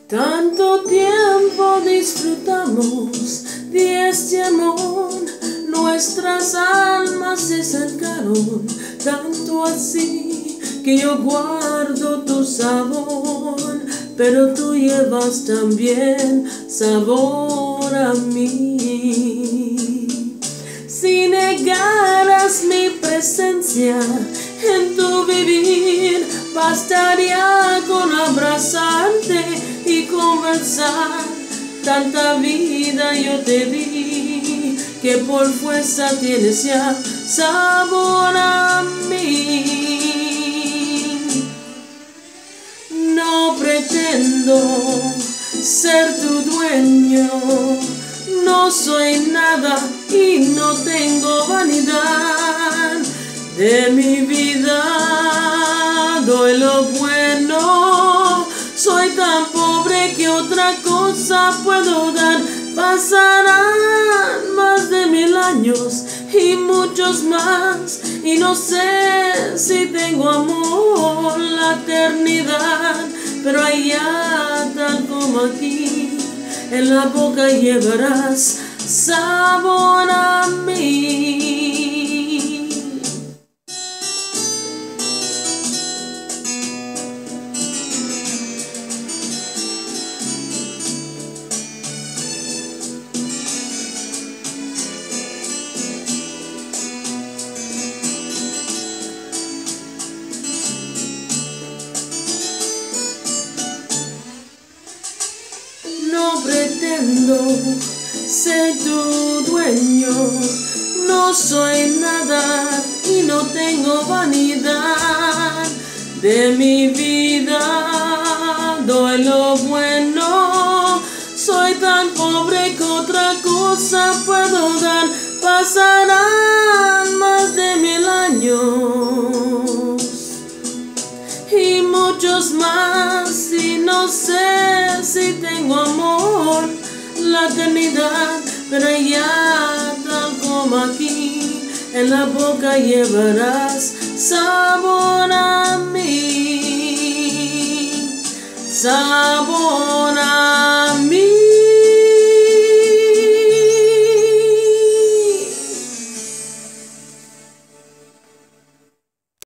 Tanto tiempo disfrutamos de este amor, nuestras almas se acercaron, tanto así que yo guardo tu sabor, pero tú llevas también sabor a mí. Si negaras mi presencia en tu vivir, bastaría con abrazarte y conversar. Tanta vida yo te di que por fuerza tienes ya sabor a mí. No pretendo ser tu dueño, no soy nada y no tengo vanidad. De mi vida doy lo bueno, soy tan pobre que otra cosa puedo dar. Pasarán más de 1000 años y muchos más, y no sé si tengo amor la eternidad, pero allá tal como aquí, en la boca llevarás sabor a mí. No pretendo ser tu dueño, no soy nada y no tengo vanidad. De mi vida doy lo bueno, soy tan pobre que otra cosa puedo dar. Pasarán más de 1000 años y muchos más, y no sé si tengo amor la eternidad, pero allá tal como aquí, en la boca llevarás sabor a mí, sabor a mí.